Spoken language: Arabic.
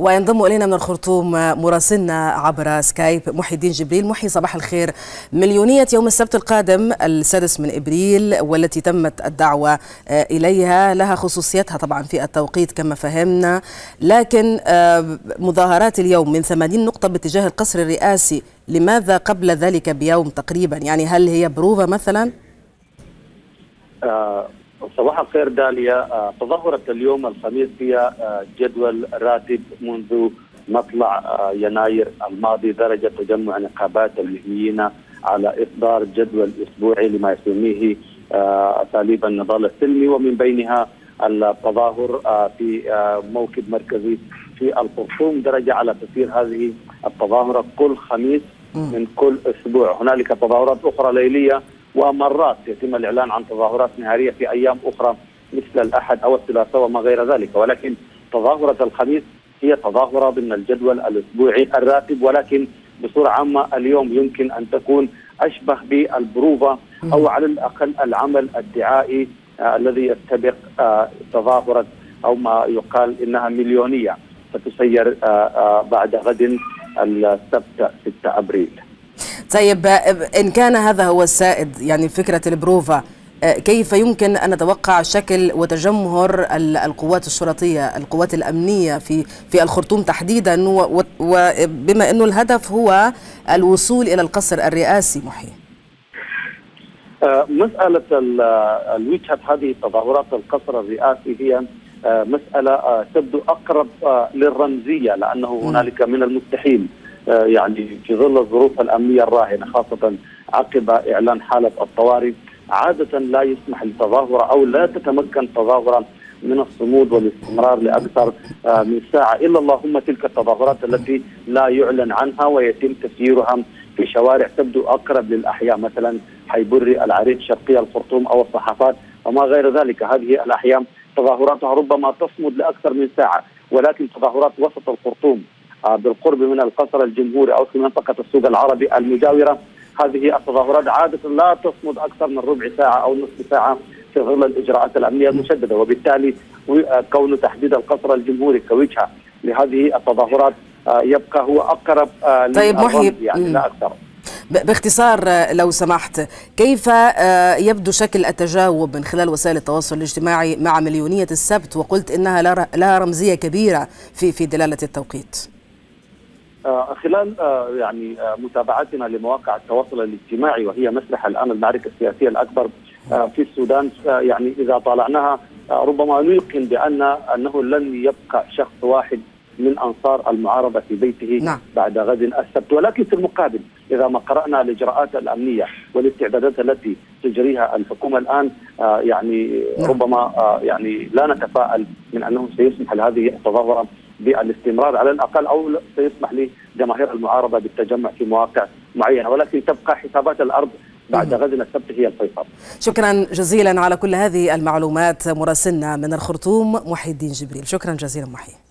وينضم إلينا من الخرطوم مراسلنا عبر سكايب محي الدين جبريل. محي، صباح الخير. مليونية يوم السبت القادم 6 أبريل والتي تمت الدعوة إليها لها خصوصيتها طبعا في التوقيت كما فهمنا، لكن مظاهرات اليوم من 80 نقطة باتجاه القصر الرئاسي، لماذا قبل ذلك بيوم تقريبا؟ يعني هل هي بروفة مثلا؟ صباح الخير داليا. تظاهرة اليوم الخميس هي جدول راتب منذ مطلع يناير الماضي، درجة تجمع نقابات المهنيين على إصدار جدول أسبوعي لما يسميه أساليب النضال السلمي، ومن بينها التظاهر في موكب مركزي في الخرطوم، درجة على تسيير هذه التظاهرة كل خميس من كل أسبوع. هنالك تظاهرات أخرى ليلية، ومرات يتم الإعلان عن تظاهرات نهارية في أيام أخرى مثل الأحد أو الثلاثاء وما غير ذلك، ولكن تظاهرة الخميس هي تظاهرة ضمن الجدول الأسبوعي الراتب، ولكن بصورة عامة اليوم يمكن أن تكون أشبه بالبروفة أو على الأقل العمل الدعائي الذي يستبق تظاهرة أو ما يقال إنها مليونية ستسير بعد غد السبت 6 أبريل. طيب، إن كان هذا هو السائد، يعني فكرة البروفا، كيف يمكن أن نتوقع شكل وتجمهر القوات الشرطية، القوات الأمنية في الخرطوم تحديدا، وبما أنه الهدف هو الوصول إلى القصر الرئاسي؟ محي، مسألة الوجهة هذه التظاهرات القصر الرئاسي هي مسألة تبدو أقرب للرمزية، لأنه هنالك من المستحيل يعني في ظل الظروف الأمنية الراهنة، خاصة عقب إعلان حالة الطوارئ، عادة لا يسمح لتظاهرة أو لا تتمكن تظاهرة من الصمود والاستمرار لأكثر من ساعة، إلا اللهم تلك التظاهرات التي لا يعلن عنها ويتم تسييرها في شوارع تبدو أقرب للأحياء، مثلا حيبري، العريش، شرقية الخرطوم أو الصحافات وما غير ذلك. هذه الأحياء تظاهراتها ربما تصمد لأكثر من ساعة، ولكن تظاهرات وسط الخرطوم بالقرب من القصر الجمهوري أو في منطقة السوق العربي المجاورة، هذه التظاهرات عادة لا تصمد أكثر من ربع ساعة أو نصف ساعة في ظل الإجراءات الأمنية المشددة، وبالتالي كون تحديد القصر الجمهوري كوجهة لهذه التظاهرات يبقى هو أقرب طيب محي، يعني لا أكثر. باختصار لو سمحت، كيف يبدو شكل التجاوب من خلال وسائل التواصل الاجتماعي مع مليونية السبت، وقلت إنها لها رمزية كبيرة في دلالة التوقيت؟ خلال يعني متابعتنا لمواقع التواصل الاجتماعي، وهي مسرح الآن المعركة السياسية الأكبر في السودان، يعني إذا طالعناها ربما نيقن أنه لن يبقى شخص واحد من أنصار المعارضة في بيته بعد غد السبت، ولكن في المقابل إذا ما قرأنا الإجراءات الأمنية والاستعدادات التي تجريها الحكومة الآن، يعني ربما يعني لا نتفائل من أنه سيسمح لهذه التظاهرة بالاستمرار على الأقل، أو سيسمح لجماهير المعارضة بالتجمع في مواقع معينة، ولكن تبقى حسابات الأرض بعد غد السبت هي الفيصل. شكرا جزيلا على كل هذه المعلومات مراسلنا من الخرطوم محي الدين جبريل. شكرا جزيلا محي.